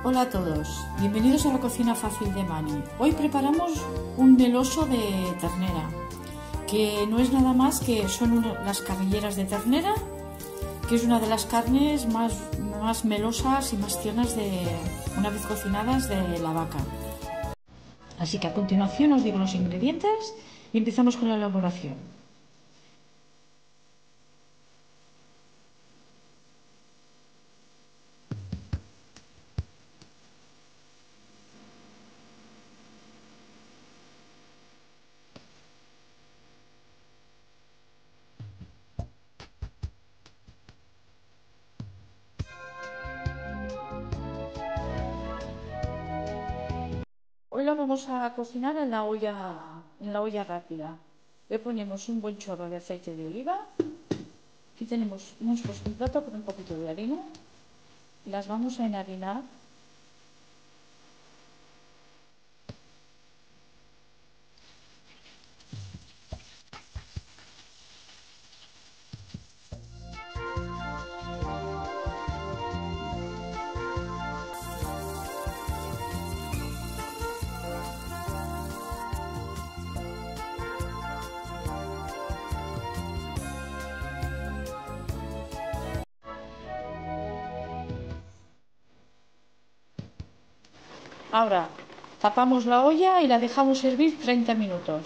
Hola a todos, bienvenidos a la cocina fácil de Mani. Hoy preparamos un meloso de ternera, que no es nada más que son las carrilleras de ternera, que es una de las carnes más melosas y más tiernas una vez cocinadas de la vaca. Así que a continuación os digo los ingredientes y empezamos con la elaboración. Hoy lo vamos a cocinar en la olla rápida. Le ponemos un buen chorro de aceite de oliva. Aquí hemos puesto un plato con un poquito de harina y las vamos a enharinar. Ahora tapamos la olla y la dejamos hervir 30 minutos.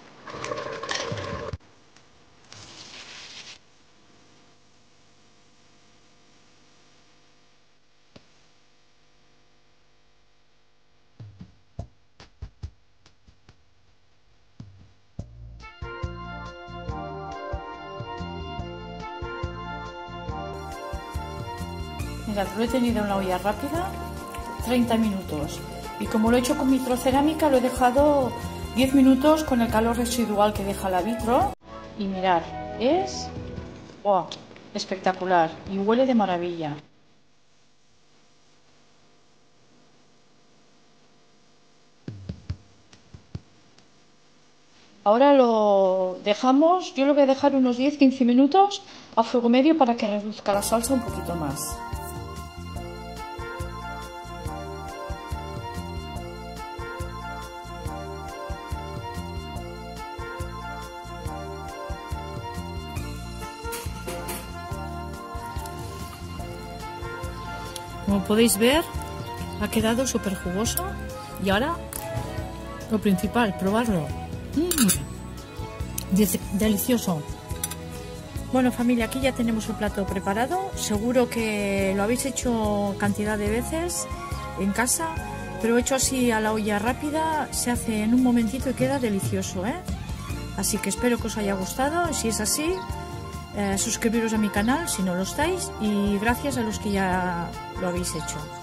Mirad, lo he tenido en la olla rápida 30 minutos y como lo he hecho con vitrocerámica lo he dejado 10 minutos con el calor residual que deja la vitro y mirad, es espectacular y huele de maravilla. Ahora lo dejamos, yo lo voy a dejar unos 10-15 minutos a fuego medio para que reduzca la salsa un poquito más. Como podéis ver, ha quedado súper jugoso y ahora lo principal, probarlo. Delicioso. Bueno, familia, aquí ya tenemos el plato preparado. Seguro que lo habéis hecho cantidad de veces en casa, pero hecho así a la olla rápida se hace en un momentito y queda delicioso, ¿eh? Así que espero que os haya gustado. Si es así, suscribiros a mi canal si no lo estáis y gracias a los que ya lo habéis hecho.